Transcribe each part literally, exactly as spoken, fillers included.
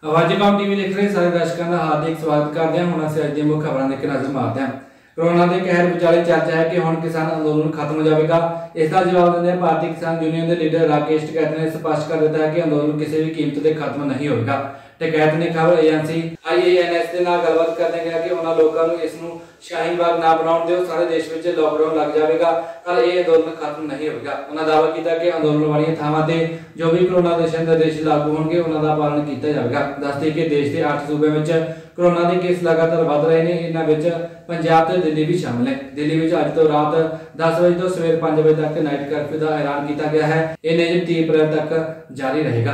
आवाज़ टीवी देख रहे सारे दर्शकों का हार्दिक स्वागत करते हैं। हुण असीं अज दी मुख्य खबरां ते नज़र मारते हैं। कोरोना के कहर विचाले चर्चा है कि हुण किसान अंदोलन खत्म हो जाएगा। इसका जवाब देते भारतीय किसान यूनियन के लीडर राकेश टिकैत ने स्पष्ट कर दिया है कि अंदोलन किसी भी कीमत पर खत्म नहीं होगा। टिकैत ने खबर agency I A N S के नाल गलबात करते गया कि उन्होंने लोगों को इसनूं शाहीन बाग ना बनाउण दिओ, सारे देश में लॉकडाउन लग जाएगा पर यह अंदोलन खत्म नहीं होगा। उन्होंने दावा किया कि अंदोलन वाली थावां ते जो भी कोरोना दिशा निर्देश लागू होंगे उन्हों का पालन किया जाएगा। दस दें कि देश के अठ सूबे में कोरोना के केस लगातार बढ़ रहे हैं। इन्होंने पंजाब ते दिल्ली भी शामिल है। दिल्ली में अज तो रात दस बजे तो सवेर पांच बजे तक नाइट कर्फ्यू का ऐलान किया गया है। यह नियम तीस अप्रैल तक जारी रहेगा।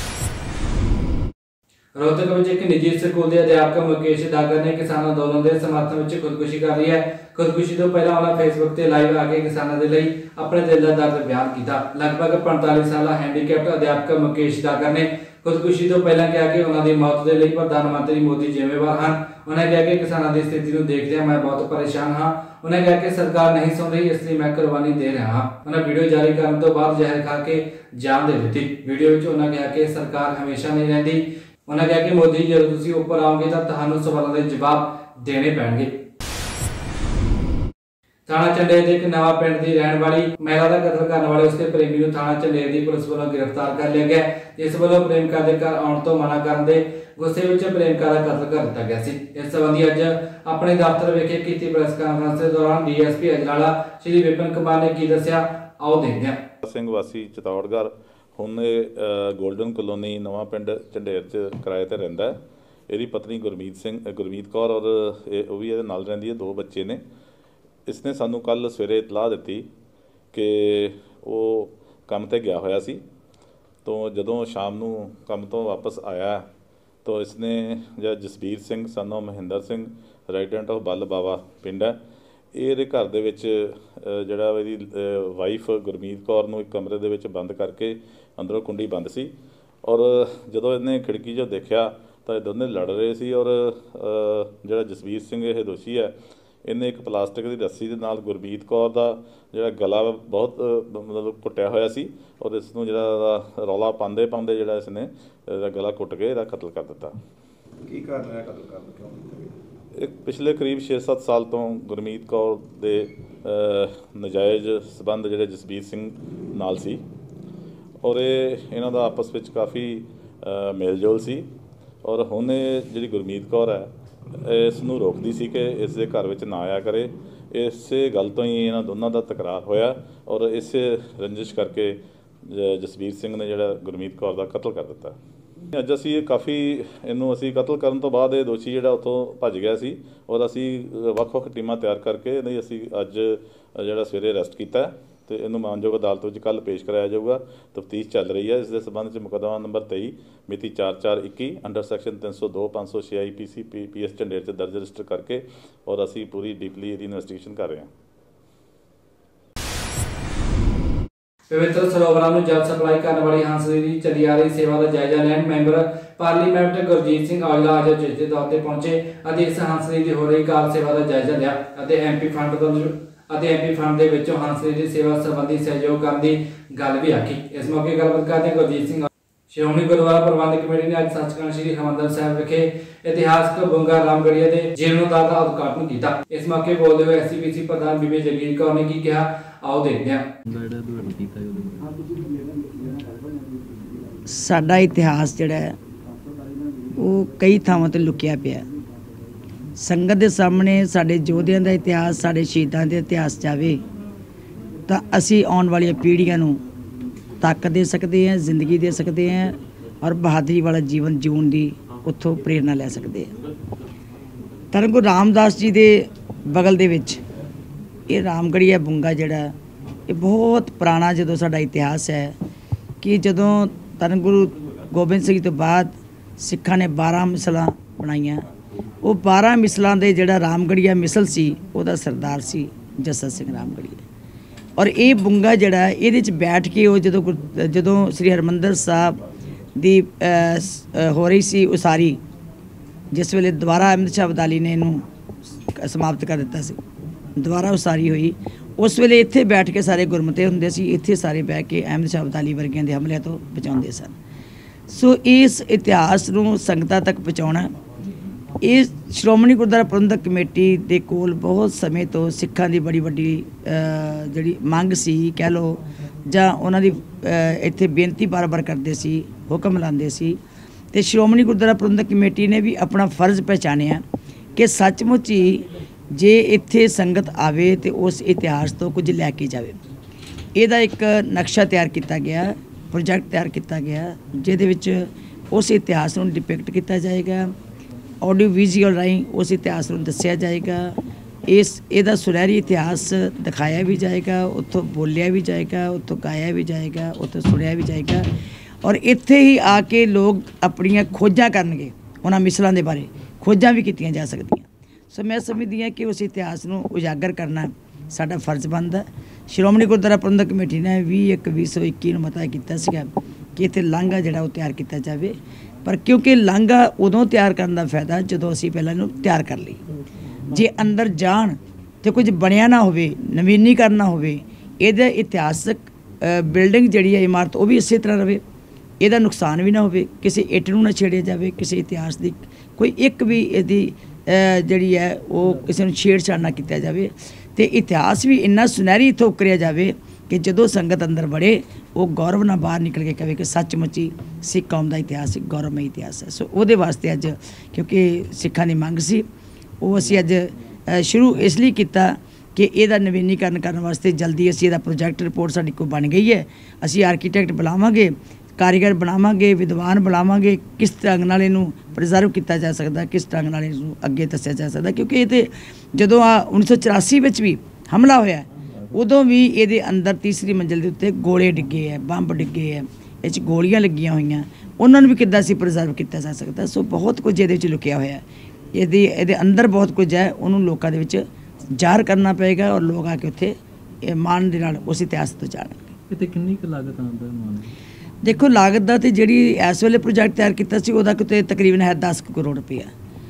रोहतक में एक निजी स्कूल के अध्यापक मुकेश डागर ने किसान अंदोलन के समर्थन में खुदकुशी कर ली है। खुदकुशी तो पहले उन्होंने फेसबुक से लाइव आके किसानों के लिए अपने दिल का दर्द बयान किया। लगभग पैंतालीस साल हैंडीकैप्ड अध्यापक मुकेश डागर ने खुदकुशी तो पहले कहा कि उन्होंने मौत के लिए प्रधानमंत्री मोदी जिम्मेवार हैं। उन्होंने कहा कि किसानों की स्थिति को देखते मैं बहुत परेशान हाँ। उन्होंने कहा कि सरकार नहीं सुन रही, इसलिए मैं कुर्बानी दे रहा हाँ। उन्होंने वीडियो जारी करने तो बाद जहर खा के जान दे दी। वीडियो में उन्होंने कहा कि सरकार हमेशा नहीं रही। उन्होंने कहा कि मोदी जो तुम उपर आओगे तो तुहानू सवालों के जवाब देने पैणगे। थाना चंडेर एक नवा पिंड की रहने वाली महिला का कतल करने वाले उसके प्रेमी को थाना चंडेर की पुलिस वालों गिरफ्तार कर लिया गया। इस वालों प्रेमिका के घर आने तो मना करने के गुस्से में प्रेमिका का कतल कर दिया गया। इस संबंधी अज अपने दफ्तर विखे की प्रेस कॉन्फ्रेंस के दौरान D S P Ajnala Shri Vipin Kumar ने की दसिया, आओ देखते हैं। सिंह वासी चितौड़गढ़ ਹੁਣ गोल्डन कॉलोनी नवा पिंड झंडेर च किराए ते रहिंदा है। ਇਹਦੀ पत्नी गुरमीत सिंह गुरमीत कौर और वो भी ਇਹਦੇ ਨਾਲ ਰਹਿੰਦੀ है। दो बच्चे ने। इसने सानू कल सवेरे इतलाह दी कि वो काम ते गया होया सी, तो जदों शाम नू काम तो वापस आया तो इसने जो Jasbir Singh son of Mahendra Singh resident of Bal Bawa पिंड है, ये घर दे विच जिहड़ा इहदी वाइफ गुरमीत कौर नूं एक कमरे दे विच बंद करके अंदरों कुंडी बंद सी और जदों इहने खिड़की जो देखा तो दोनों लड़ रहे सी और जिहड़ा जसबीर सिंह ये दोषी है इन्हें एक प्लास्टिक की रस्सी के नाल गुरमीत कौर का जिहड़ा गला बहुत मतलब कुटिया होया सी और इसनूं जिहड़ा रौला पांदे पांदे जिहड़ा इसने गला कुट के इहदा कतल कर दिता। की कारण है कतल करन क्यों? एक पिछले करीब छे सत्त साल तो गुरमीत कौर दे नजायज़ संबंध जिहड़े जसबीर सिंह नाल सी और ये इन्हां दा आपस विच काफ़ी मेल जोल सी और हुण जिहड़ी गुरमीत कौर है इस नूं रोकदी सी कि इस दे घर विच ना आया करे। इस गल तो ही इन्हां दोनों का तकरार होया और इस रंजिश करके जसबीर सिंह ने जिहड़ा गुरमीत कौर का कतल कर दिता। अज असी काफ़ी इनू असी कतल करन तो बाद ये दोषी जिहड़ा उत्थों भज गया सी और असी वख-वख टीमां तैयार करके नहीं असी अज जिहड़ा सवेरे अरैसट किया तो इनू मानयोग अदालत में कल पेश कराया जाऊगा। तफ्तीश चल रही है। इस संबंध में मुकदमा नंबर तेई मिति चार चार इक्की अंडर सैक्शन तीन सौ दो पाँच सौ छे I P C P P S Jhander से दर्ज रजिस्टर करके और असी पूरी डीपली इसकी इन्वेस्टिगेशन कर रहे हैं। पवित्र सरोवरों में जल सप्लाई करने वाली हंस नदी चली आ रही सेवा का जायजा लैन मैंबर पार्लीमेंट गुरजीत सिंह औजला आज उचेचे तौर पर पहुंचे। इस हंस नदी हो रही कार सेवा का जायजा लिया। एम पी फंड तो एम पी फंड के विचों हंस नदी सेवा संबंधी सहयोग करने की गल भी आखी। इस मौके गलबात करते गुरजीत सिंह श्रोमणी गुरुद्वारा प्रबंधक कमेटी ने आज सचखंड श्री हरिमंदर साहिब विखे इतिहासक बुंगा रामगढ़िया के जीर्णोद्धार का उद्घाटन किया। इस मौके बोलते हुए एस सी पी सी प्रधान बीबी जगीर कौर ने की कहा, आओ देखते हैं। साडा इतिहास जिहड़ा है वो कई थावां ते लुकिया पिया। संगत के सामने साडे योद्धियां दा इतिहास साडे शहीदां दे इतिहास जावे तां असीं आउण वाली पीढ़ियां नूं ताकत दे सकते हैं, जिंदगी दे सकते हैं और बहादुरी वाला जीवन जीवन की उत्थों प्रेरणा लै सकते हैं। धर्म गुरु रामदास जी के बगल दे विच ये रामगढ़िया बुंगा जिहड़ा ये बहुत पुराना जदों साडा इतिहास है कि जदों धर्म गुरु गोबिंद सिंह तो बाद सिखां ने बारह मिसलां बनाईयां, वो बारह मिसलां दे जिहड़ा रामगढ़िया मिसल सी उहदा सरदार सी जस्सा सिंह रामगढ़िया और ये बुंगा जिहड़ा इहदे च बैठ के वो जदों जदों श्री हरमंदर साहब दी हो रही सी उसारी, जिस वेले दोबारा अहमद शाह अब्दाली ने इनू समाप्त कर दिता सी, दोबारा उसारी हुई उस वेले इत्थे बैठ के सारे गुरमते हुंदे सी, इत्थे सारे बह के अहमद शाह अब्दाली वर्गियां दे हमलिਆਂ ਤੋਂ बचाउंदे सन। ਸੋ ਇਸ ਇਤਿਹਾਸ ਨੂੰ ਸੰਗਤਾਂ ਤੱਕ ਪਹੁੰਚਾਉਣਾ, ਇਹ ਸ਼੍ਰੋਮਣੀ ਗੁਰਦੁਆਰਾ ਪ੍ਰਬੰਧਕ ਕਮੇਟੀ ਦੇ ਕੋਲ ਬਹੁਤ ਸਮੇਂ ਤੋਂ ਸਿੱਖਾਂ ਦੀ ਬੜੀ ਵੱਡੀ ਜਿਹੜੀ ਮੰਗ ਸੀ ਕਹਿ ਲਓ, ਜਾਂ ਉਹਨਾਂ ਦੀ ਇੱਥੇ ਬੇਨਤੀ ਬਾਰ-ਬਾਰ ਕਰਦੇ ਸੀ, ਹੁਕਮ ਲਾਉਂਦੇ ਸੀ, ਤੇ ਸ਼੍ਰੋਮਣੀ ਗੁਰਦੁਆਰਾ ਪ੍ਰਬੰਧਕ ਕਮੇਟੀ ਨੇ ਵੀ ਆਪਣਾ ਫਰਜ਼ ਪਹਿਚਾਣਿਆ ਕਿ ਸੱਚਮੁੱਚ ਹੀ ਜੇ ਇੱਥੇ ਸੰਗਤ ਆਵੇ ਤੇ ਉਸ ਇਤਿਹਾਸ ਤੋਂ ਕੁਝ ਲੈ ਕੇ ਜਾਵੇ। ਇਹਦਾ ਇੱਕ ਨਕਸ਼ਾ ਤਿਆਰ ਕੀਤਾ ਗਿਆ, ਪ੍ਰੋਜੈਕਟ ਤਿਆਰ ਕੀਤਾ ਗਿਆ, ਜਿਹਦੇ ਵਿੱਚ ਉਸ ਇਤਿਹਾਸ ਨੂੰ ਡਿਪਿਕਟ ਕੀਤਾ ਜਾਏਗਾ, ਆਡੀਓ ਵਿਜ਼ੂਅਲ ਰਾਹੀਂ ਉਸ ਇਤਿਹਾਸ ਨੂੰ ਦੱਸਿਆ ਜਾਏਗਾ, ਇਸ ਇਹਦਾ ਸੁਨਹਿਰੀ ਇਤਿਹਾਸ ਦਿਖਾਇਆ ਵੀ ਜਾਏਗਾ, ਉੱਥੋਂ ਬੋਲਿਆ ਵੀ ਜਾਏਗਾ, ਉੱਥੋਂ ਗਾਇਆ ਵੀ ਜਾਏਗਾ, ਉੱਥੋਂ ਸੁਣਿਆ ਵੀ ਜਾਏਗਾ, ਔਰ ਇੱਥੇ ਹੀ ਆ ਕੇ ਲੋਕ ਆਪਣੀਆਂ ਖੋਜਾਂ ਕਰਨਗੇ, ਉਹਨਾਂ ਮਿਸਲਾਂ ਦੇ ਬਾਰੇ ਖੋਜਾਂ ਵੀ ਕੀਤੀਆਂ ਜਾ ਸਕਦੀਆਂ। ਸੋ ਮੈਂ ਸਮਝਦੀ ਹਾਂ ਕਿ ਉਸ ਇਤਿਹਾਸ ਨੂੰ ਉਜਾਗਰ ਕਰਨਾ ਸਾਡਾ ਫਰਜ਼ ਬਣਦਾ। ਸ਼੍ਰੋਮਣੀ ਗੁਰਦੁਆਰਾ ਪ੍ਰਬੰਧਕ ਕਮੇਟੀ ਨੇ ਵੀਹ ਇੱਕ ਵੀਹ ਸੌ ਇੱਕੀ ਨੂੰ ਮਤਾ ਕੀਤਾ ਸੀਗਾ ਕਿ ਇੱਥੇ ਲਾਂਘਾ ਜਿਹੜਾ ਉਹ ਤਿਆਰ ਕੀਤਾ ਜਾਵੇ, ਪਰ ਕਿਉਂਕਿ ਲਾਂਘਾ ਉਦੋਂ ਤਿਆਰ ਕਰਨ ਦਾ ਫਾਇਦਾ ਜਦੋਂ ਅਸੀਂ ਪਹਿਲਾਂ ਇਹਨੂੰ ਤਿਆਰ ਕਰ ਲਈ। ਜੇ ਅੰਦਰ ਜਾਣ ਤੇ ਕੁਝ ਬਣਿਆ ਨਾ ਹੋਵੇ, ਨਵੀਨੀਕਰਨ ਨਾ ਹੋਵੇ, ਇਹਦਾ ਇਤਿਹਾਸਕ ਬਿਲਡਿੰਗ ਜਿਹੜੀ ਹੈ ਇਮਾਰਤ ਉਹ ਵੀ ਇਸੇ ਤਰ੍ਹਾਂ ਰਹੇ, ਇਹਦਾ ਨੁਕਸਾਨ ਵੀ ਨਾ ਹੋਵੇ, ਕਿਸੇ ਇੱਟ ਨੂੰ ਨਾ ਛੇੜਿਆ ਜਾਵੇ, ਕਿਸੇ ਇਤਿਹਾਸ ਦੀ ਕੋਈ ਇੱਕ ਵੀ ਇਹਦੀ ਜਿਹੜੀ ਹੈ ਉਹ ਕਿਸੇ ਨੂੰ ਛੇੜਛਾੜ ਨਾ ਕੀਤਾ ਜਾਵੇ, ਤੇ ਇਤਿਹਾਸ ਵੀ ਇੰਨਾ ਸੁਨਹਿਰੀ ਇੱਥੋਂ ਉਕਰਿਆ ਜਾਵੇ ਕਿ ਜਦੋਂ ਸੰਗਤ ਅੰਦਰ ਵੜੇ ਉਹ ਗੌਰਵ ਨਾਲ ਬਾਹਰ ਨਿਕਲ ਕੇ ਕਹੇ ਕਿ ਸੱਚਮੁੱਚ ਹੀ ਸਿੱਖ ਕੌਮ ਦਾ ਇਤਿਹਾਸ ਇੱਕ ਗੌਰਵਮਈ ਇਤਿਹਾਸ ਹੈ। ਸੋ ਉਹਦੇ ਵਾਸਤੇ ਅੱਜ ਕਿਉਂਕਿ ਸਿੱਖਾਂ ਦੀ ਮੰਗ ਸੀ, ਉਹ ਅਸੀਂ ਅੱਜ ਸ਼ੁਰੂ ਇਸ ਲਈ ਕੀਤਾ ਕਿ ਇਹਦਾ ਨਵੀਨੀਕਰਨ ਕਰਨ ਵਾਸਤੇ ਜਲਦੀ ਅਸੀਂ ਇਹਦਾ ਪ੍ਰੋਜੈਕਟ ਰਿਪੋਰਟ ਸਾਡੀ ਕੋਲ ਬਣ ਗਈ ਹੈ। ਅਸੀਂ ਆਰਕੀਟੈਕਟ ਬੁਲਾਵਾਂਗੇ, ਕਾਰੀਗਰ ਬਣਾਵਾਂਗੇ, ਵਿਦਵਾਨ ਬੁਲਾਵਾਂਗੇ, ਕਿਸ ਢੰਗ ਨਾਲ ਇਹਨੂੰ ਪ੍ਰੀਜ਼ਰਵ ਕੀਤਾ ਜਾ ਸਕਦਾ, ਕਿਸ ਢੰਗ ਨਾਲ ਇਹਨੂੰ ਅੱਗੇ ਦੱਸਿਆ ਜਾ ਸਕਦਾ, ਕਿਉਂਕਿ ਇਹ ਤਾਂ ਜਦੋਂ ਆ ਉੱਨੀ ਸੌ ਚੁਰਾਸੀ ਵਿੱਚ ਵੀ ਹਮਲਾ ਹੋਇਆ ਉਦੋਂ ਵੀ ਇਹਦੇ ਅੰਦਰ ਤੀਸਰੀ ਮੰਜ਼ਿਲ ਦੇ ਉੱਤੇ ਗੋਲੇ ਡਿੱਗੇ ਹੈ, ਬੰਬ ਡਿੱਗੇ ਹੈ, ਇਹ 'ਚ ਗੋਲੀਆਂ ਲੱਗੀਆਂ ਹੋਈਆਂ, ਉਹਨਾਂ ਨੂੰ ਵੀ ਕਿੱਦਾਂ ਅਸੀਂ ਪ੍ਰੀਜ਼ਰਵ ਕੀਤਾ ਜਾ ਸਕਦਾ। ਸੋ ਬਹੁਤ ਕੁਝ ਇਹਦੇ ਵਿੱਚ ਲੁਕਿਆ ਹੋਇਆ, ਇਹਦੀ ਇਹਦੇ ਅੰਦਰ ਬਹੁਤ ਕੁਝ ਹੈ, ਉਹਨੂੰ ਲੋਕਾਂ ਦੇ ਵਿੱਚ ਜ਼ਾਹਰ ਕਰਨਾ ਪਏਗਾ ਔਰ ਲੋਕ ਆ ਕੇ ਉੱਥੇ ਮਾਣ ਦੇ ਨਾਲ ਉਸ ਇਤਿਹਾਸ ਤੋਂ ਜਾਣਗੇ। ਇਹ ਕਿੰਨੀ ਕੁ ਲਾਗਤ ਆਉਂਦਾ ਮਾਨ? ਦੇਖੋ ਲਾਗਤ ਦਾ ਤੇ ਜਿਹੜੀ ਇਸ ਵੇਲੇ ਪ੍ਰੋਜੈਕਟ ਤਿਆਰ ਕੀਤਾ ਸੀ ਉਹਦਾ ਕਿਤੇ ਤਕਰੀਬਨ ਹੈ ਦਸ ਕਰੋੜ ਰੁਪਇਆ।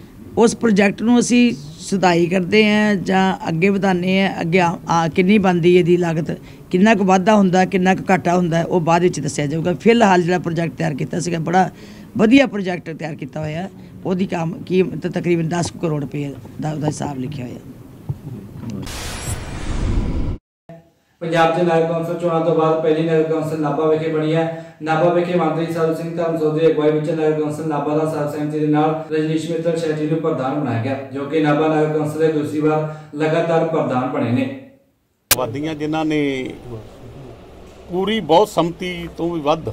ਉਸ ਪ੍ਰੋਜੈਕਟ ਨੂੰ ਅਸੀਂ ਸੁਧਾਈ ਕਰਦੇ ਹਾਂ ਜਾਂ ਅੱਗੇ ਵਧਾਉਂਦੇ ਹਾਂ, ਅੱਗੇ ਆ ਕਿੰਨੀ ਬਣਦੀ ਇਹਦੀ ਲਾਗਤ, ਕਿੰਨਾ ਕੁ ਵਾਧਾ ਹੁੰਦਾ, ਕਿੰਨਾ ਕੁ ਘਾਟਾ ਹੁੰਦਾ, ਉਹ ਬਾਅਦ ਵਿੱਚ ਦੱਸਿਆ ਜਾਊਗਾ। ਫਿਲਹਾਲ ਜਿਹੜਾ ਪ੍ਰੋਜੈਕਟ ਤਿਆਰ ਕੀਤਾ ਸੀਗਾ ਬੜਾ ਵਧੀਆ ਪ੍ਰੋਜੈਕਟ ਤਿਆਰ ਕੀਤਾ ਹੋਇਆ, ਉਹਦੀ ਕੰਮ ਕੀਮਤ ਤਕਰੀਬਨ ਦਸ ਕਰੋੜ ਰੁਪਏ ਦਾ ਉਹਦਾ ਹਿਸਾਬ ਲਿਖਿਆ ਹੋਇਆ। ਪੰਜਾਬ 'ਚ ਨਗਰ ਕੌਂਸਲ ਚੋਣਾਂ ਤੋਂ ਬਾਅਦ ਪਹਿਲੀ ਨਗਰ ਕੌਂਸਲ ਨਾਭਾ ਵਿਖੇ ਬਣੀ ਹੈ। ਨਾਭਾ ਵਿਖੇ ਮੰਤਰੀ ਸਰਬ ਸਿੰਘ ਧਰਮਸੋਤ ਦੀ ਅਗਵਾਈ ਵਿੱਚ ਨਗਰ ਕੌਂਸਲ ਨਾਭਾ ਦਾ ਸਰਬਸੰਮਤੀ ਦੇ ਨਾਲ ਰਜਨੀਸ਼ ਮਿੱਤਲ ਸ਼ੈਟੀ ਨੂੰ ਪ੍ਰਧਾਨ ਬਣਾਇਆ ਗਿਆ, ਜੋ ਕਿ ਨਾਭਾ ਨਗਰ ਕੌਂਸਲ ਦੇ ਦੂਸਰੀ ਵਾਰ ਲਗਾਤਾਰ ਪ੍ਰਧਾਨ ਬਣੇ ਨੇ। ਵਾਦੀਆਂ ਜਿਨ੍ਹਾਂ ਨੇ ਪੂਰੀ ਬਹੁਤ ਸੰਮਤੀ ਤੋਂ ਵੀ ਵੱਧ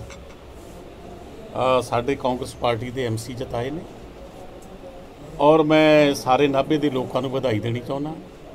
ਸਾਡੇ ਕਾਂਗਰਸ ਪਾਰਟੀ ਦੇ ਐਮਸੀ ਜਿਤਾਏ ਨੇ, ਔਰ ਮੈਂ ਸਾਰੇ ਨਾਭੇ ਦੇ ਲੋਕਾਂ ਨੂੰ ਵਧਾਈ ਦੇਣੀ ਚਾਹੁੰਦਾ,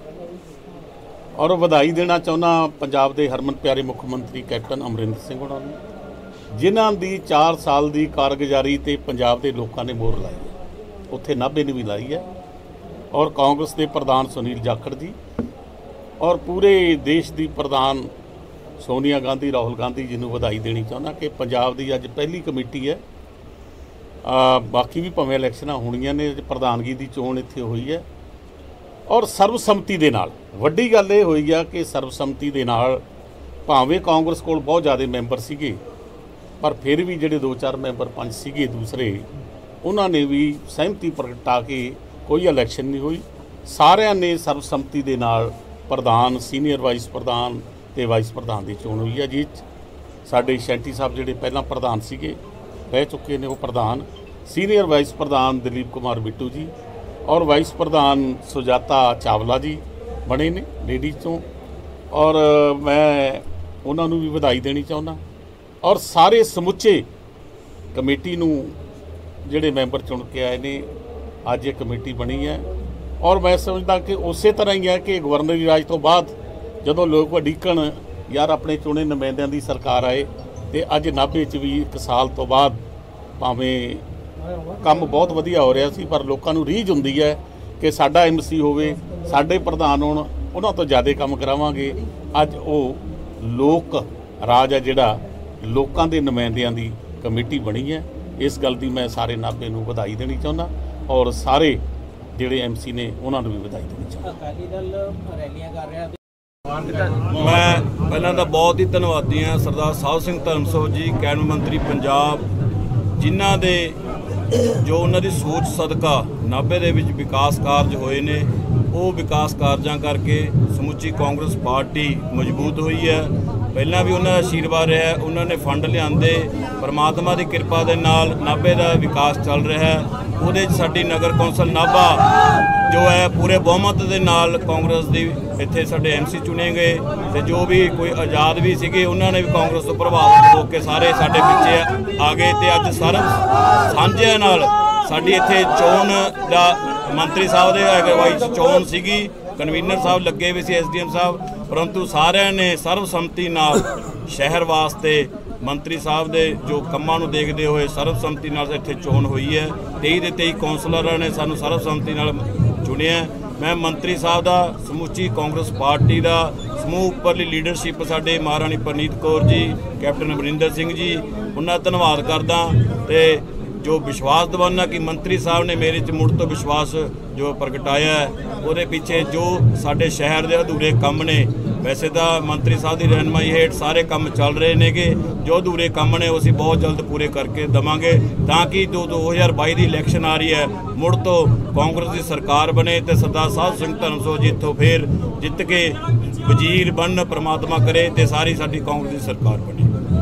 ਔਰ ਵਧਾਈ ਦੇਣਾ ਚਾਹੁੰਦਾ ਪੰਜਾਬ ਦੇ ਹਰਮਨ ਪਿਆਰੇ ਮੁੱਖ ਮੰਤਰੀ ਕੈਪਟਨ ਅਮਰਿੰਦਰ ਸਿੰਘ ਹੋਣਾ ਨੂੰ, ਜਿਨ੍ਹਾਂ ਦੀ ਚਾਰ ਸਾਲ ਦੀ ਕਾਰਗੁਜ਼ਾਰੀ ਤੇ ਪੰਜਾਬ ਦੇ ਲੋਕਾਂ ਨੇ ਮੋਹਰ ਲਾਈ ਹੈ, ਉੱਥੇ ਨਾਭੇ ਨੇ ਵੀ ਲਾਈ ਹੈ, ਔਰ ਕਾਂਗਰਸ ਦੇ ਪ੍ਰਧਾਨ ਸੁਨੀਲ ਜਾਖੜ ਜੀ ਔਰ ਪੂਰੇ ਦੇਸ਼ ਦੀ ਪ੍ਰਧਾਨ ਸੋਨੀਆ ਗਾਂਧੀ, ਰਾਹੁਲ ਗਾਂਧੀ ਜੀ ਨੂੰ ਵਧਾਈ ਦੇਣੀ ਚਾਹੁੰਦਾ ਕਿ ਪੰਜਾਬ ਦੀ ਅੱਜ ਪਹਿਲੀ ਕਮੇਟੀ ਹੈ। ਬਾਕੀ ਵੀ ਭਾਵੇਂ ਇਲੈਕਸ਼ਨਾਂ ਹੋਣੀਆਂ ਨੇ, ਪ੍ਰਧਾਨਗੀ ਦੀ ਚੋਣ ਇੱਥੇ ਹੋਈ ਹੈ ਔਰ ਸਰਬਸੰਮਤੀ ਦੇ ਨਾਲ। ਵੱਡੀ ਗੱਲ ਇਹ ਹੋਈ ਆ ਕਿ ਸਰਬਸੰਮਤੀ ਦੇ ਨਾਲ ਭਾਵੇਂ ਕਾਂਗਰਸ ਕੋਲ ਬਹੁਤ ਜ਼ਿਆਦਾ ਮੈਂਬਰ ਸੀਗੇ, ਪਰ ਫਿਰ ਵੀ ਜਿਹੜੇ ਦੋ ਚਾਰ ਮੈਂਬਰ ਪੰਜ ਸੀਗੇ ਦੂਸਰੇ, ਉਹਨਾਂ ਨੇ ਵੀ ਸਹਿਮਤੀ ਪ੍ਰਗਟਾ ਕੇ ਕੋਈ ਇਲੈਕਸ਼ਨ ਨਹੀਂ ਹੋਈ। ਸਾਰਿਆਂ ਨੇ ਸਰਬਸੰਮਤੀ ਦੇ ਨਾਲ ਪ੍ਰਧਾਨ, ਸੀਨੀਅਰ ਵਾਈਸ ਪ੍ਰਧਾਨ ਤੇ ਵਾਈਸ ਪ੍ਰਧਾਨ ਦੀ ਚੋਣ ਹੋਈ ਹੈ, ਜਿਸ ਸਾਡੇ ਸ਼ੈਂਟੀ ਸਾਹਿਬ ਜਿਹੜੇ ਪਹਿਲਾਂ ਪ੍ਰਧਾਨ ਸੀਗੇ ਰਹਿ ਚੁੱਕੇ ਨੇ ਉਹ ਪ੍ਰਧਾਨ, ਸੀਨੀਅਰ ਵਾਈਸ ਪ੍ਰਧਾਨ ਦਲੀਪ ਕੁਮਾਰ ਬਿੱਟੂ ਜੀ ਔਰ ਵਾਈਸ ਪ੍ਰਧਾਨ ਸੁਜਾਤਾ ਚਾਵਲਾ ਜੀ ਬਣੇ ਨੇ ਲੇਡੀਜ਼ ਤੋਂ, ਔਰ ਮੈਂ ਉਹਨਾਂ ਨੂੰ ਵੀ ਵਧਾਈ ਦੇਣੀ ਚਾਹੁੰਦਾ। ਔਰ ਸਾਰੇ ਸਮੁੱਚੇ ਕਮੇਟੀ ਨੂੰ ਜਿਹੜੇ ਮੈਂਬਰ ਚੁਣ ਕੇ ਆਏ ਨੇ, ਅੱਜ ਇਹ ਕਮੇਟੀ ਬਣੀ ਹੈ ਔਰ ਮੈਂ ਸਮਝਦਾ ਕਿ ਉਸੇ ਤਰ੍ਹਾਂ ਹੀ ਹੈ ਕਿ ਗਵਰਨਰੀ ਰਾਜ ਤੋਂ ਬਾਅਦ ਜਦੋਂ ਲੋਕ ਉਡੀਕਣ ਯਾਰ ਆਪਣੇ ਚੁਣੇ ਨੁਮਾਇੰਦਿਆਂ ਦੀ ਸਰਕਾਰ ਆਏ, ਤੇ ਅੱਜ ਨਾਭੇ 'ਚ ਵੀ ਇੱਕ ਸਾਲ ਤੋਂ ਬਾਅਦ ਭਾਵੇਂ ਕੰਮ ਬਹੁਤ ਵਧੀਆ ਹੋ ਰਿਹਾ ਸੀ, ਪਰ ਲੋਕਾਂ ਨੂੰ ਰੀਝ ਹੁੰਦੀ ਹੈ ਕਿ ਸਾਡਾ ਐਮਸੀ ਹੋਵੇ, ਸਾਡੇ ਪ੍ਰਧਾਨ ਹੋਣ, ਉਹਨਾਂ ਤੋਂ ਜ਼ਿਆਦਾ ਕੰਮ ਕਰਾਵਾਂਗੇ। ਅੱਜ ਉਹ ਲੋਕ ਰਾਜ ਹੈ ਜਿਹੜਾ ਲੋਕਾਂ ਦੇ ਨੁਮਾਇੰਦਿਆਂ ਦੀ ਕਮੇਟੀ ਬਣੀ ਹੈ। ਇਸ ਗੱਲ ਦੀ ਮੈਂ ਸਾਰੇ ਨਾਭੇ ਨੂੰ ਵਧਾਈ ਦੇਣੀ ਚਾਹੁੰਦਾ ਔਰ ਸਾਰੇ ਜਿਹੜੇ ਐਮਸੀ ਨੇ ਉਹਨਾਂ ਨੂੰ ਵੀ ਵਧਾਈ ਦੇਣੀ ਚਾਹੁੰਦਾ। ਅਕਾਲੀ ਦਲ ਰੈਲੀਆਂ ਕਰ ਰਿਹਾ। ਮੈਂ ਪਹਿਲਾਂ ਤਾਂ ਬਹੁਤ ਹੀ ਧੰਨਵਾਦੀ ਹਾਂ ਸਰਦਾਰ ਸਾਹਿਬ ਸਿੰਘ ਧਰਮਸੋਤ ਜੀ, ਕੈਬਨਿਟ ਮੰਤਰੀ ਪੰਜਾਬ, ਜਿਨ੍ਹਾਂ ਦੇ ਜੋ ਉਹਨਾਂ ਦੀ ਸੋਚ ਸਦਕਾ ਨਾਭੇ ਦੇ ਵਿੱਚ ਵਿਕਾਸ ਕਾਰਜ ਹੋਏ ਨੇ। ਉਹ ਵਿਕਾਸ ਕਾਰਜਾਂ ਕਰਕੇ ਸਮੁੱਚੀ ਕਾਂਗਰਸ ਪਾਰਟੀ ਮਜ਼ਬੂਤ ਹੋਈ ਹੈ। ਪਹਿਲਾਂ ਵੀ ਉਹਨਾਂ ਦਾ ਆਸ਼ੀਰਵਾਦ ਰਿਹਾ, ਉਹਨਾਂ ਨੇ ਫੰਡ ਲਿਆਂਦੇ, ਪਰਮਾਤਮਾ ਦੀ ਕਿਰਪਾ ਦੇ ਨਾਲ ਨਾਭੇ ਦਾ ਵਿਕਾਸ ਚੱਲ ਰਿਹਾ ਹੈ। ਉਹਦੇ 'ਚ ਸਾਡੀ ਨਗਰ ਕੌਂਸਲ ਨਾਭਾ ਜੋ ਹੈ ਪੂਰੇ ਬਹੁਮਤ ਦੇ ਨਾਲ ਕਾਂਗਰਸ ਦੀ ਇੱਥੇ ਸਾਡੇ ਐਮਸੀ ਚੁਣੇ ਗਏ, ਤੇ ਜੋ ਵੀ ਕੋਈ ਆਜ਼ਾਦ ਵੀ ਸੀਗੇ ਉਹਨਾਂ ਨੇ ਵੀ ਕਾਂਗਰਸ ਤੋਂ ਪ੍ਰਭਾਵਿਤ ਹੋ ਕੇ ਸਾਰੇ ਸਾਡੇ ਪਿੱਛੇ ਆ ਗਏ। ਤੇ ਅੱਜ ਸਰਬ ਸਾਂਝੇ ਨਾਲ ਸਾਡੀ ਇੱਥੇ ਚੋਣ ਦਾ ਮੰਤਰੀ ਸਾਹਿਬ ਦੇ ਅਗਵਾਈ 'ਚ ਚੋਣ ਸੀਗੀ, ਕਨਵੀਨਰ ਸਾਹਿਬ ਲੱਗੇ ਵੀ ਸੀ, ਐਸਡੀਐਮ ਸਾਹਿਬ, ਪਰੰਤੂ ਸਾਰਿਆਂ ਨੇ ਸਰਬਸੰਮਤੀ ਨਾਲ ਸ਼ਹਿਰ ਵਾਸਤੇ ਮੰਤਰੀ ਸਾਹਿਬ ਦੇ ਜੋ ਕੰਮਾਂ ਨੂੰ ਦੇਖਦੇ ਹੋਏ ਸਰਬਸੰਮਤੀ ਨਾਲ ਇੱਥੇ ਚੋਣ ਹੋਈ ਹੈ। ਤੇਈ ਦੇ ਤੇਈ ਕੌਂਸਲਰਾਂ ਨੇ ਸਾਨੂੰ ਸਰਬਸੰਮਤੀ ਨਾਲ ਚੁਣਿਆ। ਮੈਂ ਮੰਤਰੀ ਸਾਹਿਬ ਦਾ, ਸਮੁੱਚੀ ਕਾਂਗਰਸ ਪਾਰਟੀ ਦਾ, ਸਮੂਹ ਉੱਪਰਲੀ ਲੀਡਰਸ਼ਿਪ ਸਾਡੇ ਮਹਾਰਾਣੀ ਪ੍ਰਨੀਤ ਕੌਰ ਜੀ, ਕੈਪਟਨ ਅਮਰਿੰਦਰ ਸਿੰਘ ਜੀ, ਉਹਨਾਂ ਦਾ ਧੰਨਵਾਦ ਕਰਦਾ। ਤੇ ਜੋ ਵਿਸ਼ਵਾਸ ਦਿਵਾਉਣਾ ਕਿ ਮੰਤਰੀ ਸਾਹਿਬ ਨੇ ਮੇਰੇ 'ਚ ਮੁੜ ਤੋਂ ਵਿਸ਼ਵਾਸ ਜੋ ਪ੍ਰਗਟਾਇਆ ਹੈ, ਉਹਦੇ ਪਿੱਛੇ ਜੋ ਸਾਡੇ ਸ਼ਹਿਰ ਦੇ ਅਧੂਰੇ ਕੰਮ ਨੇ, ਵੈਸੇ ਤਾਂ ਮੰਤਰੀ ਸਾਹਿਬ ਦੀ ਰਹਿਨਮਾਈ ਹੇਠ ਸਾਰੇ ਕੰਮ ਚੱਲ ਰਹੇ ਨੇਗੇ, ਜੋ ਅਧੂਰੇ ਕੰਮ ਨੇ ਉਹ ਅਸੀਂ ਬਹੁਤ ਜਲਦ ਪੂਰੇ ਕਰਕੇ ਦੇਵਾਂਗੇ ਤਾਂ ਕਿ ਦੋ ਹਜ਼ਾਰ ਬਾਈ ਦੀ ਇਲੈਕਸ਼ਨ ਆ ਰਹੀ ਹੈ, ਮੁੜ ਤੋਂ ਕਾਂਗਰਸ ਦੀ ਸਰਕਾਰ ਬਣੇ ਤੇ ਸਰਦਾਰ ਸਾਧ ਸਿੰਘ ਧਰਮਸੋਤ ਜੀ ਇੱਥੋਂ ਫੇਰ ਜਿੱਤ ਕੇ ਵਜ਼ੀਰ ਬਣਨ, ਪ੍ਰਮਾਤਮਾ ਕਰੇ ਤੇ ਸਾਰੀ ਸਾਡੀ ਕਾਂਗਰਸ ਦੀ ਸਰਕਾਰ ਬਣੇ।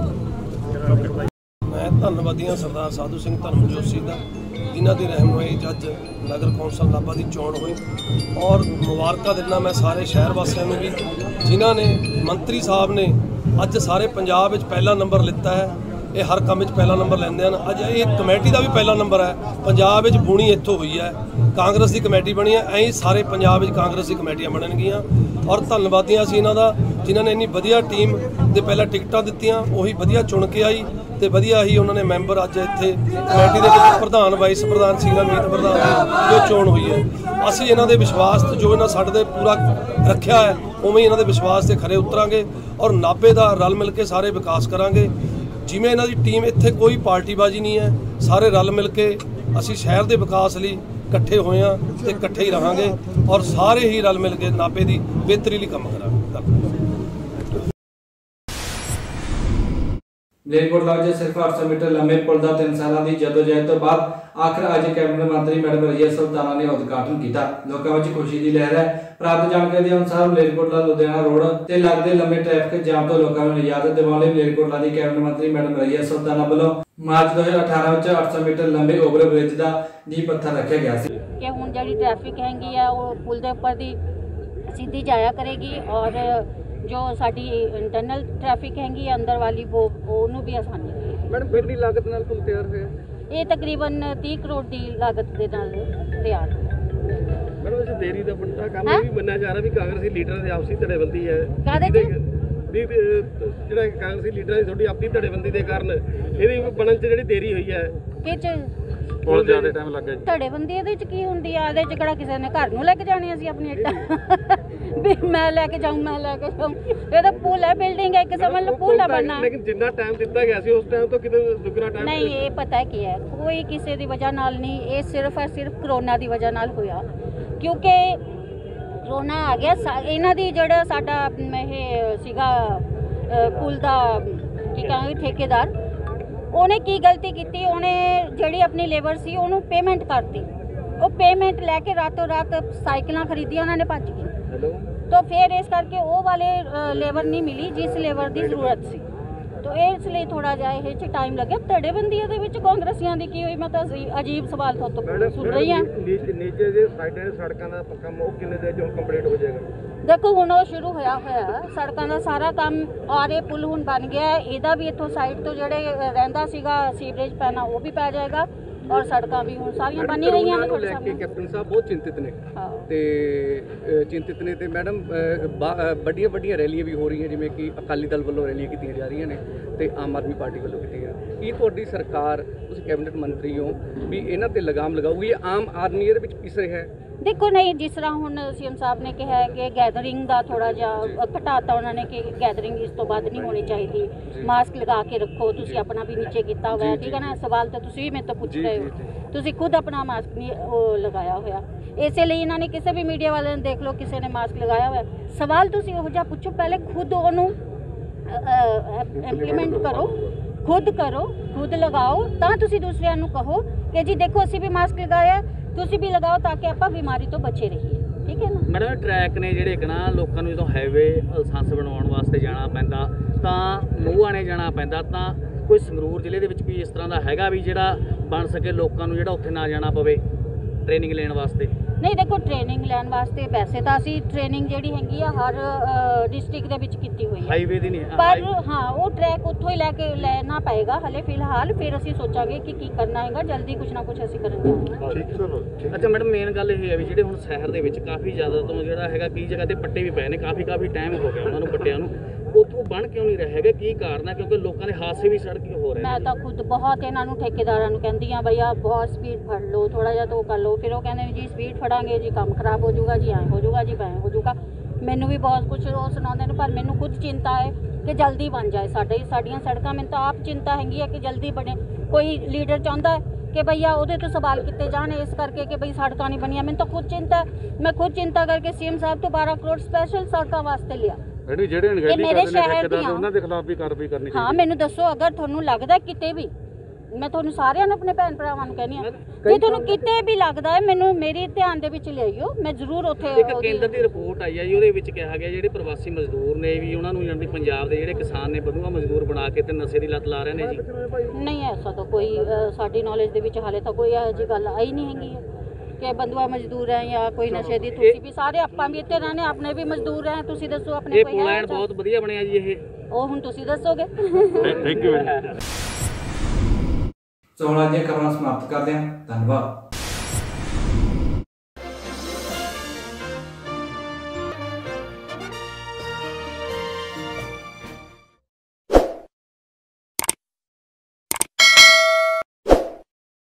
मैं धन्नवादी हाँ सरदार साधु सिंह धर्मजोत सिंह का, जिन्हों की रहनुमाई जज नगर कौंसल नाभा की चोण हुई, और मुबारक देना मैं सारे शहर वासियों में भी जिन्होंने मंत्री साहब ने अज सारे पंजाब में पहला नंबर लिता है। ये हर काम पहला नंबर लेंदे हैं। अज ये कमेटी का भी पहला नंबर है। पंजाब में बुणी इत्थों हुई है, कांग्रेस की कमेटी बनी है, ऐं सारे पंजाब में कांग्रेस की कमेटियां बननगियां। और धन्नवादी असीं इन्हां दा जिन्होंने इन्नी वधिया टीम दे पहला टिकटां दित्तियां, उही वधिया चुन के आई ते वधिया ही उन्होंने मैंबर अज इत्थे कमेटी दे विच प्रधान वाइस प्रधान सीनियर मीत प्रधान जो चोण हुई है। असीं इन्हां दे विश्वास जो इन्हां साडे ते पूरा रखिया है उवें इन्हां दे विश्वास ते खरे उतरांगे और नाभे दा रल मिल के सारे विकास करांगे। जिवें इन्हां दी टीम इत्थे कोई पार्टीबाजी नहीं है, सारे रल मिल के असीं शहर दे विकास लई इकट्ठे होए हां ते इकट्ठे ही रहांगे और सारे ही रल मिल के नाभे दी बेहतरी लई काम करांगे। ਮਲੇਰਕੋਟਲਾ ਵਿੱਚ ਸਿਰਫ ਅੱਠ ਸੌ ਮੀਟਰ ਲੰਮੇ ਪੁਲ ਦਾ ਤਿੰਨ ਸਾਲਾਂ ਦੀ ਜਦੋਜਹਿਦ ਤੋਂ ਬਾਅਦ ਆਖਰ ਅੱਜ ਕੈਬਨਿਟ ਮੰਤਰੀ ਮੈਡਮ ਰਜ਼ੀਆ ਸੁਲਤਾਨਾ ਨੇ ਉਦਘਾਟਨ ਕੀਤਾ। ਲੋਕਾਂ ਵਿੱਚ ਖੁਸ਼ੀ ਦੀ ਲਹਿਰ ਹੈ। ਪ੍ਰਾਪਤ ਜਾਣਕਾਰੀ ਦੇ ਅਨੁਸਾਰ ਮਲੇਰਕੋਟਲਾ ਲੁਧਿਆਣਾ ਰੋਡ ਤੇ ਲੱਗਦੇ ਲੰਮੇ ਟ੍ਰੈਫਿਕ ਜਾਮ ਤੋਂ ਲੋਕਾਂ ਨੂੰ ਨਿਜਾਤ ਦਿਵਾਉਣ ਲਈ ਮਲੇਰਕੋਟਲਾ ਦੀ ਕੈਬਨਿਟ ਮੰਤਰੀ ਮੈਡਮ ਰਜ਼ੀਆ ਸੁਲਤਾਨਾ ਵੱਲੋਂ ਮਾਰਚ ਦੋ ਹਜ਼ਾਰ ਅਠਾਰਾਂ ਵਿੱਚ ਅੱਠ ਸੌ ਮੀਟਰ ਲੰਬੇ ਓਵਰ ਬ੍ਰਿਜ ਦਾ ਨੀਂਹ ਪੱਥਰ ਰੱਖਿਆ ਗਿਆ ਸੀ ਕਿ ਹੁਣ ਜਿਹੜੀ ਟ੍ਰੈਫਿਕ ਹੈਗੀ ਆ ਉਹ ਪੁਲ ਦੇ ਉੱਪਰ ਦੀ ਸਿੱਧੀ ਜਾਇਆ ਕਰੇਗੀ ਔਰ जो साड़ी इंटरनल ट्रैफिक हैगी अंदर वाली वो ओनू भी आसानी होगी। मैडम कितनी लागत नाल पुल तैयार है? ये तकरीबन तीस करोड़ की लागत के नाल तैयार है। मैडम वैसे देरी का बनता काम ये भी बनना चाह रहा भी कांग्रेसी लीडर की आपसी धड़ेबंदी है कादे च भी ਜਿਹੜਾ ਕਾਂਗਰਸੀ ਲੀਡਰਾਂ ਦੀ ਤੁਹਾਡੀ ਆਪਣੀ ਧੜੇਬੰਦੀ ਦੇ ਕਾਰਨ ਇਹਦੀ ਬਣਨ 'ਚ ਜਿਹੜੀ ਦੇਰੀ ਹੋਈ ਹੈ ਕਿ ਚ ਬਹੁਤ ਜ਼ਿਆਦਾ ਟਾਈਮ ਲੱਗ ਗਿਆ। ਧੜੇਬੰਦੀ ਇਹਦੇ 'ਚ ਕੀ ਹੁੰਦੀ ਆ? ਇਹਦੇ 'ਚ ਕਿਹੜਾ ਕਿਸੇ ਨੇ ਘਰ ਨੂੰ ਲੈ ਕੇ ਜਾਣੀ ਅਸੀਂ ਆਪਣੀ ਇੱਟਾਂ ਵੀ ਮੈਂ ਲੈ ਕੇ ਜਾਊਂ ਮੈਂ ਲੈ ਕੇ ਜਾਊਂ। ਇਹ ਤਾਂ ਪੁਲ ਹੈ, ਬਿਲਡਿੰਗ ਹੈ, ਇੱਕ ਸਮਝ ਲਓ ਪੁਲ ਹੈ ਬਣਨਾ। ਲੇਕਿਨ ਜਿੰਨਾ ਟਾਈਮ ਦਿੱਤਾ ਗਿਆ ਸੀ ਉਸ ਟਾਈਮ ਤੋਂ ਕਿਤੇ ਦੁੱਗਣਾ ਟਾਈਮ ਨਹੀਂ। ਇਹ ਪਤਾ ਕੀ ਹੈ, ਕੋਈ ਕਿਸੇ ਦੀ ਵਜ੍ਹਾ ਨਾਲ ਨਹੀਂ, ਇਹ ਸਿਰਫ ਹੈ ਸਿਰਫ ਕਰੋਨਾ ਦੀ ਵਜ੍ਹਾ ਨਾਲ ਹੋਇਆ ਕਿਉਂਕਿ ਕਰੋਨਾ ਆ ਗਿਆ। ਇਹਨਾਂ ਦੀ ਜਿਹੜਾ ਸਾਡਾ ਇਹ ਸੀਗਾ ਪੁਲ ਦਾ ਕੀ ਕਹਾਂਗੇ ਠੇਕੇਦਾਰ, ਉਹਨੇ ਕੀ ਗਲਤੀ ਕੀਤੀ, ਉਹਨੇ ਜਿਹੜੀ ਆਪਣੀ ਲੇਬਰ ਸੀ ਉਹਨੂੰ ਪੇਮੈਂਟ ਕਰਤੀ। ਉਹ ਪੇਮੈਂਟ ਲੈ ਕੇ ਰਾਤੋਂ ਰਾਤ ਸਾਈਕਲਾਂ ਖਰੀਦੀਆਂ ਉਹਨਾਂ ਨੇ ਭੱਜ ਗਏ। तो फिर इस करके वो वाले लेबर नहीं मिली जिस लेबर की जरूरत सी। तो इसलिए थोड़ा जिहा ये टाइम लगे। धड़ेबंदी दे विच कांग्रेसियां दी की हुई, मैं तो अजीब सवाल तो सुन रही हां। नीचे जे साइडां सड़कां दा काम वो किन्ने दे जो कंप्लीट हो जाएगा? देखो हुण वो शुरू होया होया सड़कां दा सारा काम और ये पुल हुण बन गया है। इहदा भी इत्थों साइड तो जिहड़े रहिंदा सीगा सीवरेज पैना वो भी पै जाएगा और सड़कां भी हुण सारियां बनी रहीआं ने। कैप्टन साहब बहुत चिंतित ने ते चिंतित ने ते मैडम ਵੱਡੀਆਂ ਵੱਡੀਆਂ ਰੈਲੀਆਂ ਵੀ ਹੋ ਰਹੀਆਂ ਜਿਵੇਂ ਕਿ ਅਕਾਲੀ ਦਲ ਵੱਲੋਂ ਰੈਲੀਆਂ ਕੀਤੀਆਂ ਜਾ ਰਹੀਆਂ ਨੇ ਤੇ ਆਮ ਆਦਮੀ ਪਾਰਟੀ ਵੱਲੋਂ ਕੀਤੀਆਂ। ਕੀ ਤੁਹਾਡੀ ਸਰਕਾਰ, ਤੁਸੀਂ ਕੈਬਨਿਟ ਮੰਤਰੀ ਹੋ, ਵੀ ਇਹਨਾਂ ਤੇ ਲਗਾਮ ਲਗਾਊਗੀ? ਆਮ ਆਦਮੀ ਇਹਦੇ ਵਿੱਚ ਪਿਸ ਰਿਹਾ ਹੈ? देखो नहीं, जिस तरह हुण सीएम साहब ने कहा है कि गैदरिंग का थोड़ा जिहा घटाता उन्होंने कि गैदरिंग इस तो बाद नहीं होनी चाहिए, मास्क लगा के रखो। तुसी अपना भी नीचे किया हुआ है, ठीक है ना। सवाल तो तुसी भी मेरे तो पूछ रहे हो, तुसी खुद अपना मास्क नहीं लगाया होया, इसलिए इन्होंने किसी भी मीडिया वाले ने देख लो किसी ने मास्क लगाया हुआ है। सवाल तुसी उहो जिहा पूछो, पहले खुद उहनूं इंप्लीमेंट करो खुद करो, खुद लगाओ, ਤਾਂ ਤੁਸੀਂ ਦੂਸਰਿਆਂ ਨੂੰ ਕਹੋ ਕਿ ਜੀ ਦੇਖੋ ਅਸੀਂ ਵੀ ਮਾਸਕ ਲਗਾਇਆ, ਤੁਸੀਂ ਵੀ ਲਗਾਓ ਤਾਂ ਕਿ ਆਪਾਂ ਬਿਮਾਰੀ ਤੋਂ ਬਚੇ ਰਹੀਏ। ਠੀਕ ਹੈ ਨਾ ਮੈਡਮ, ਟਰੈਕ ਨੇ ਜਿਹੜੇ ਕਿ ਨਾ ਲੋਕਾਂ ਨੂੰ ਜਦੋਂ ਹਾਈਵੇ ਲਾਇਸੈਂਸ ਬਣਾਉਣ ਵਾਸਤੇ ਜਾਣਾ ਪੈਂਦਾ ਤਾਂ ਮੂੰਹਾਣੇ ਜਾਣਾ ਪੈਂਦਾ, ਤਾਂ ਕੋਈ ਸੰਗਰੂਰ ਜ਼ਿਲ੍ਹੇ ਦੇ ਵਿੱਚ ਵੀ ਇਸ ਤਰ੍ਹਾਂ ਦਾ ਹੈਗਾ ਵੀ ਜਿਹੜਾ ਬਣ ਸਕੇ ਲੋਕਾਂ ਨੂੰ ਜਿਹੜਾ ਉੱਥੇ ਨਾ ਜਾਣਾ ਪਵੇ ਟ੍ਰੇਨਿੰਗ ਲੈਣ ਵਾਸਤੇ? ਨਹੀਂ ਦੇਖੋ, ਟ੍ਰੇਨਿੰਗ ਲੈਣ ਵਾਸਤੇ ਵੈਸੇ ਤਾਂ ਅਸੀਂ ਟ੍ਰੇਨਿੰਗ ਜਿਹੜੀ ਹੈਗੀ ਆ ਹਰ ਡਿਸਟ੍ਰਿਕਟ ਦੇ ਵਿੱਚ ਕੀਤੀ ਹੋਈ ਹੈ, ਹਾਈਵੇ ਦੀ ਨਹੀਂ, ਪਰ ਹਾਂ ਉਹ ਟਰੈਕ ਉੱਥੋਂ ਹੀ ਲੈ ਕੇ ਲੈਣਾ ਪਏਗਾ ਹਲੇ ਫਿਲਹਾਲ, ਫਿਰ ਅਸੀਂ ਸੋਚਾਂਗੇ ਕਿ ਕੀ ਕਰਨਾ ਹੈਗਾ, ਜਲਦੀ ਕੁਝ ਨਾ ਕੁਝ ਅਸੀਂ ਕਰਨ ਜਾਵਾਂਗੇ। ਠੀਕ, ਚਲੋ। ਅੱਛਾ ਮੈਡਮ, ਮੇਨ ਗੱਲ ਇਹ ਹੈ ਵੀ ਜਿਹੜੇ ਹੁਣ ਸ਼ਹਿਰ ਦੇ ਵਿੱਚ ਕਾਫੀ ਜ਼ਿਆਦਾ ਤੋਂ ਜਿਹੜਾ ਹੈਗਾ ਕਈ ਜਗ੍ਹਾ ਤੇ ਪੱਟੇ ਵੀ ਪਏ ਨੇ, ਕਾਫੀ ਕਾਫੀ ਟਾਈਮ ਹੋ ਗਿਆ ਉਹਨਾਂ ਨੂੰ ਪੱਟਿਆਂ ਨੂੰ, ਉੱਥੋਂ ਬਣ ਕਿਉਂ ਨਹੀਂ ਰਿਹਾ ਹੈਗਾ? ਕੀ ਕਾਰਨ ਹੈ? ਕਿਉਂਕਿ ਲੋਕਾਂ ਦੇ ਹਾਦਸੇ ਵੀ ਸੜਕ ਹੋ ਰਹੇ ਨੇ। ਮੈਂ ਤਾਂ ਖੁਦ ਬਹੁਤ ਇਹਨਾਂ ਨੂੰ ਠੇਕੇਦਾਰਾਂ ਨੂੰ ਕਹਿੰਦੀ ਆ ਬਈ ਆ ਬਹੁਤ ਸਪੀਡ ਫੜ ਲਓ, ਥੋੜਾ ਜਿਹਾ ਤਾਂ ਉਹ ਕਰ ਲਓ, ਫਿਰ ਉਹ ਕਹਿੰਦੇ ਜੀ ਸਪੀਡ ਫੜਾਂਗੇ ਜੀ ਕੰਮ ਖਰਾਬ ਹੋ ਜਾਊਗਾ ਜੀ, ਐਂ ਹੋ ਜਾਊਗਾ ਜੀ, ਐਂ ਹੋ ਜਾਊਗਾ। ਮੈਨੂੰ ਵੀ ਬਹੁਤ ਕੁਝ ਉਹ ਸੁਣਾਉਂਦੇ ਨੇ, ਪਰ ਮੈਨੂੰ ਖੁਦ ਚਿੰਤਾ ਹੈ ਕਿ ਜਲਦੀ ਬਣ ਜਾਏ ਸਾਡੇ ਸਾਡੀਆਂ ਸੜਕਾਂ। ਮੈਨੂੰ ਤਾਂ ਆਪ ਚਿੰਤਾ ਹੈਗੀ ਹੈ ਕਿ ਜਲਦੀ ਬਣੇ। ਕੋਈ ਲੀਡਰ ਚਾਹੁੰਦਾ ਕਿ ਭਈਆ ਉਹਦੇ ਤੋਂ ਸਵਾਲ ਕੀਤੇ ਜਾਣ ਇਸ ਕਰਕੇ ਕਿ ਬਈ ਸੜਕਾਂ ਨਹੀਂ ਬਣੀਆਂ। ਮੈਨੂੰ ਤਾਂ ਖੁਦ ਚਿੰਤਾ ਹੈ, ਮੈਂ ਖੁਦ ਚਿੰਤਾ ਕਰਕੇ ਸੀਐਮ ਸਾਹਿਬ ਤੋਂ ਬਾਰਾਂ ਕਰੋੜ ਸਪੈਸ਼ਲ ਸੜਕਾਂ ਵਾਸਤੇ ਲਿਆ। ਜਿਹੜੇ ਅਣਗਹਿਲੀ ਕਰਦੇ ਨੇ ਠੇਕੇਦਾਰ, ਉਹਨਾਂ ਦੇ ਖਿਲਾਫ ਵੀ ਕਾਰਵਾਈ ਕਰਨੀ ਚਾਹੀਦੀ। ਹਾਂ ਮੈਨੂੰ ਦੱਸੋ, ਅਗਰ ਤੁਹਾਨੂੰ ਲੱਗਦਾ ਕਿਤੇ ਵੀ, ਮੈਂ ਤੁਹਾਨੂੰ ਸਾਰਿਆਂ ਨੂੰ ਆਪਣੇ ਭੈਣ ਭਰਾਵਾਂ ਨੂੰ ਕਹਿੰਦੀ ਹਾਂ, ਜੇ ਤੁਹਾਨੂੰ ਕਿਤੇ ਵੀ ਲੱਗਦਾ ਹੈ ਮੈਨੂੰ ਮੇਰੀ ਧਿਆਨ ਦੇ ਵਿੱਚ ਲਿਆਈਓ, ਮੈਂ ਜ਼ਰੂਰ ਉੱਥੇ। ਇੱਕ ਕੇਂਦਰ ਦੀ ਰਿਪੋਰਟ ਆਈ ਹੈ ਜੀ, ਉਹਦੇ ਵਿੱਚ ਕਿਹਾ ਗਿਆ ਜਿਹੜੇ ਪ੍ਰਵਾਸੀ ਮਜ਼ਦੂਰ ਨੇ ਵੀ ਉਹਨਾਂ ਨੂੰ ਜਾਂਦੀ ਪੰਜਾਬ ਦੇ ਜਿਹੜੇ ਕਿਸਾਨ ਨੇ ਬਧੂਆ ਮਜ਼ਦੂਰ ਬਣਾ ਕੇ ਤੇ ਨਸ਼ੇ ਦੀ ਲੱਤ ਲਾ ਰਹੇ ਨੇ ਜੀ। ਨਹੀਂ, ਐਸਾ ਤਾਂ ਕੋਈ ਸਾਡੀ ਨੌਲੇਜ ਦੇ ਵਿੱਚ ਹਾਲੇ ਤਾਂ ਕੋਈ ਇਹੋ ਜਿਹੀ ਗੱਲ ਆਈ ਨਹੀਂ ਹੈਗੀ ਹੈ ਕਿ ਬੰਦੂਆ ਮਜ਼ਦੂਰ ਹੈ ਜਾਂ ਕੋਈ ਨਸ਼ੇ ਦੀ। ਤੁਸੀਂ ਵੀ ਸਾਰੇ, ਆਪਾਂ ਵੀ ਇੱਥੇ ਰਹਿੰਦੇ, ਆਪਣੇ ਵੀ ਮਜ਼ਦੂਰ ਹੈ, ਤੁਸੀਂ ਦੱਸੋ ਆਪਣੇ ਕੋਈ ਹੈ? ਇਹ ਪੁਆਇੰਟ ਬਹੁਤ ਵਧੀਆ ਬਣਿਆ ਜੀ ਇਹ, ਉਹ ਹੁਣ ਤੁਸੀਂ ਦੱਸੋਗੇ। Thank you. ਸੋ ਹੁਣ ਅੱਜ ਦੀਆਂ ਖਬਰਾਂ ਸਮਾਪਤ ਕਰਦੇ ਹਾਂ, ਧੰਨਵਾਦ।